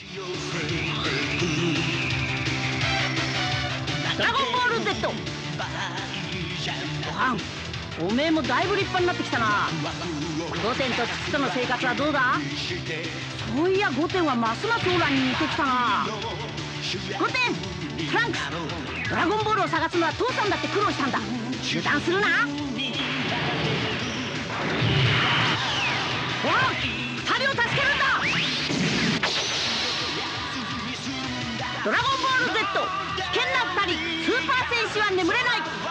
ドラゴンボール Z。 ごはん、おめえもだいぶ立派になってきたな。御殿と父との生活はどうだ？そういや御殿はますますオーラに似てきたな。御殿、トランクス、ドラゴンボールを探すのは父さんだって苦労したんだ。油断するな。おう、2人を助けるんだ。ドラゴンボール Z、危険な2人、スーパー戦士は眠れない。